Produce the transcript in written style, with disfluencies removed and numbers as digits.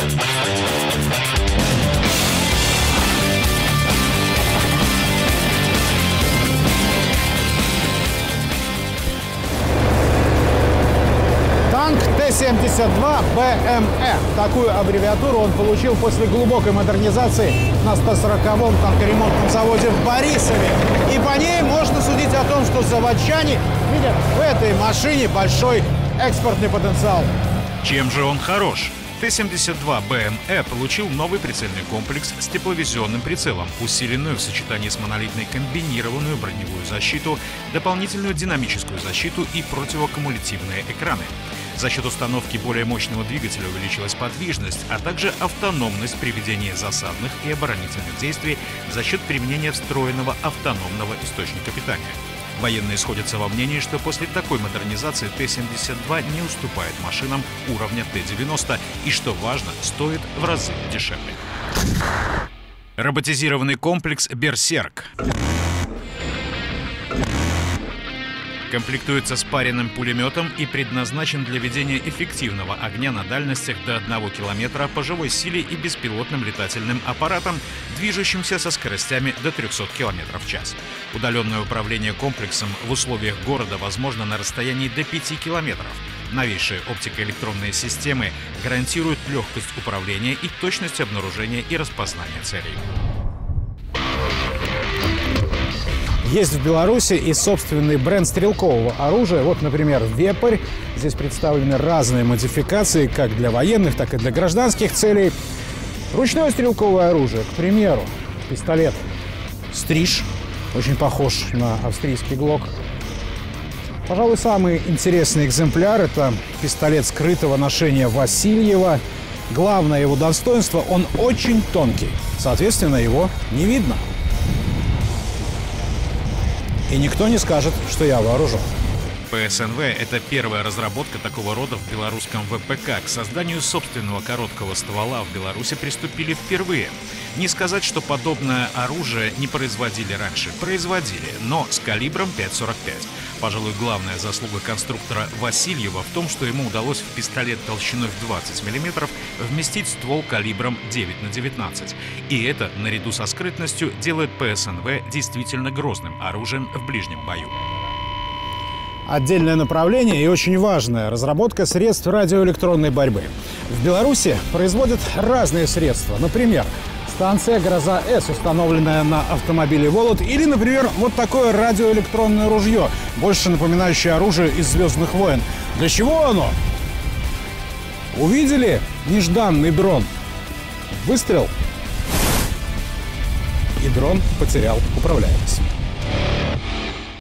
Танк Т-72 БМЭ. Такую аббревиатуру он получил после глубокой модернизации на 140-м танкоремонтном заводе в Борисове. И по ней можно судить о том, что заводчане видят в этой машине большой экспортный потенциал. Чем же он хорош? Т-72 БМЭ получил новый прицельный комплекс с тепловизионным прицелом, усиленную в сочетании с монолитной комбинированную броневую защиту, дополнительную динамическую защиту и противокумулятивные экраны. За счет установки более мощного двигателя увеличилась подвижность, а также автономность при ведении засадных и оборонительных действий за счет применения встроенного автономного источника питания. Военные сходятся во мнении, что после такой модернизации Т-72 не уступает машинам уровня Т-90 и, что важно, стоит в разы дешевле. Роботизированный комплекс «Берсерк» комплектуется спаренным пулеметом и предназначен для ведения эффективного огня на дальностях до 1 километра по живой силе и беспилотным летательным аппаратом, движущимся со скоростями до 300 км в час. Удаленное управление комплексом в условиях города возможно на расстоянии до 5 километров. Новейшие оптико-электронные системы гарантируют легкость управления и точность обнаружения и распознания целей. Есть в Беларуси и собственный бренд стрелкового оружия. Вот, например, «Вепрь». Здесь представлены разные модификации, как для военных, так и для гражданских целей. Ручное стрелковое оружие, к примеру, пистолет «Стриж», очень похож на австрийский «Глок». Пожалуй, самый интересный экземпляр – это пистолет скрытого ношения Васильева. Главное его достоинство – он очень тонкий, соответственно, его не видно. И никто не скажет, что я вооружен. ПСНВ — это первая разработка такого рода в белорусском ВПК. К созданию собственного короткого ствола в Беларуси приступили впервые. Не сказать, что подобное оружие не производили раньше. Производили, но с калибром 5,45. Пожалуй, главная заслуга конструктора Васильева в том, что ему удалось в пистолет толщиной в 20 мм вместить ствол калибром 9х19. И это, наряду со скрытностью, делает ПСНВ действительно грозным оружием в ближнем бою. Отдельное направление и очень важная разработка средств радиоэлектронной борьбы. В Беларуси производят разные средства. Например, станция «Гроза-С», установленная на автомобиле «Волод», или, например, вот такое радиоэлектронное ружье, больше напоминающее оружие из «Звездных войн». Для чего оно? Увидели нежданный дрон? Выстрел, и дрон потерял управляемость.